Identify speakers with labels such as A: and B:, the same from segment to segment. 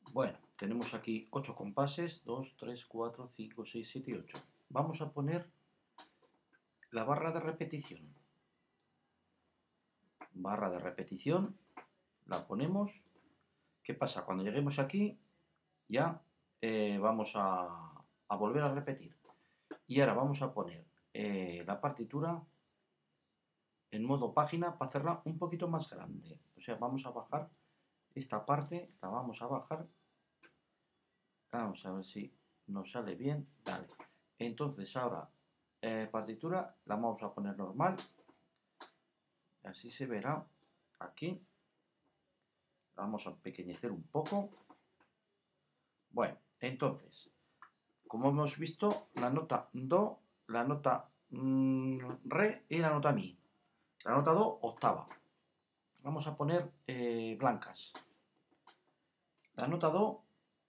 A: Bueno, tenemos aquí 8 compases, 2, 3, 4, 5, 6, 7 y 8. Vamos a poner la barra de repetición. Barra de repetición, la ponemos. ¿Qué pasa? Cuando lleguemos aquí, ya vamos a volver a repetir. Y ahora vamos a poner la partitura en modo página para hacerla un poquito más grande. O sea, vamos a bajar esta parte, la vamos a bajar. Vamos a ver si nos sale bien. Dale. Entonces ahora partitura la vamos a poner normal. Así se verá aquí. La vamos a empequeñecer un poco. Bueno, entonces, como hemos visto, la nota do, la nota re y la nota mi. La nota do, octava. Vamos a poner blancas. La nota do,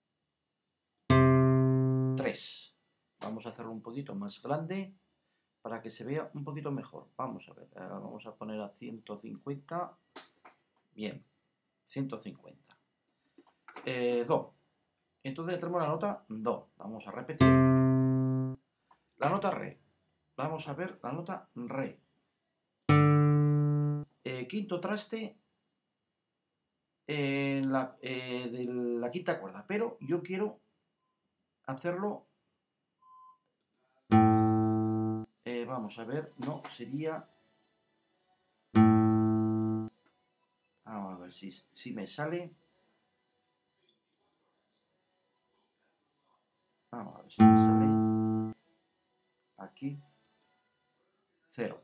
A: 3. Vamos a hacerlo un poquito más grande para que se vea un poquito mejor. Vamos a ver, vamos a poner a 150. Bien, 150. Do. Entonces tenemos la nota do. Vamos a repetir. La nota re. Vamos a ver la nota re. Quinto traste de la quinta cuerda, pero yo quiero hacerlo. Vamos a ver, no, sería. Vamos a ver si me sale. Vamos a ver si me sale. Aquí. 0.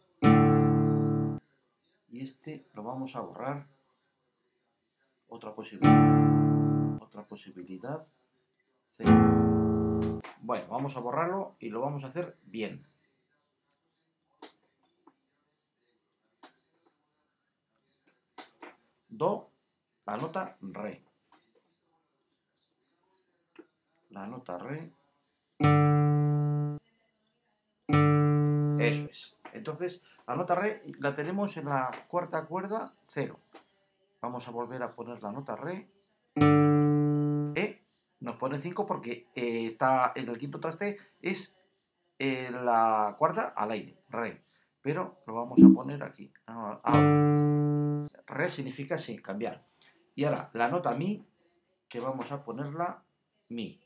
A: Y este lo vamos a borrar. Otra posibilidad. Otra posibilidad. 0. Bueno, vamos a borrarlo y lo vamos a hacer bien. Do, la nota re. La nota re. Eso es. Entonces, la nota re la tenemos en la cuarta cuerda, 0. Vamos a volver a poner la nota re. Nos pone 5 porque está en el quinto traste, es la cuarta al aire, re. Pero lo vamos a poner aquí. Ahora. Re significa sí, cambiar. Y ahora, la nota mi, que vamos a ponerla mi.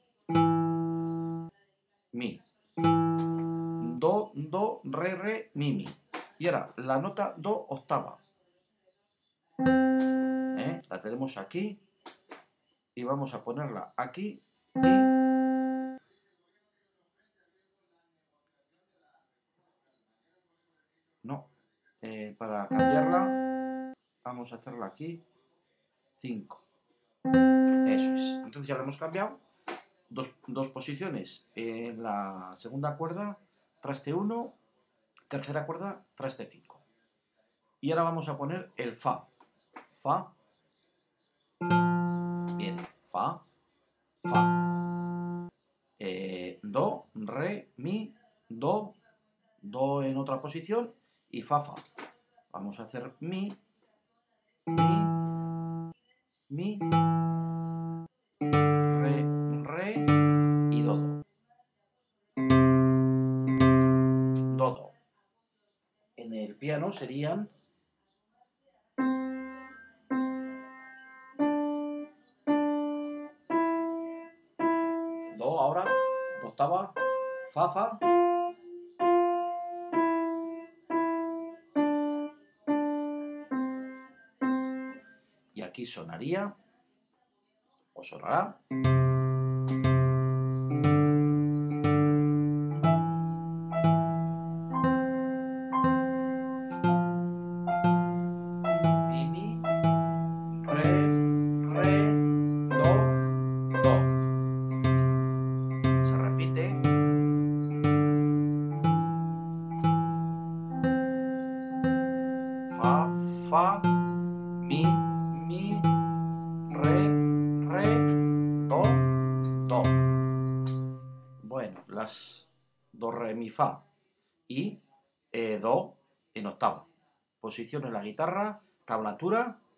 A: Mi. Do, do, re, mi, mi. Y ahora, la nota do octava. La tenemos aquí. Y vamos a ponerla aquí. Y no. Para cambiarla, vamos a hacerla aquí. 5. Eso es. Entonces ya lo hemos cambiado. Dos posiciones en la segunda cuerda, traste 1, tercera cuerda, traste 5. Y ahora vamos a poner el fa. Fa. Bien. Fa. Fa. Do, re, mi, do, do en otra posición y fa, fa. Vamos a hacer mi, mi, re y do, do. Do, do. En el piano serían do ahora, octava, fa, fa. Y aquí sonaría, o sonará. Mi, mi, re, do, do. Se repite. Fa, fa, mi, re, do, do. Bueno, las do, re, mi, fa y do en octava. Posición en la guitarra, tablatura.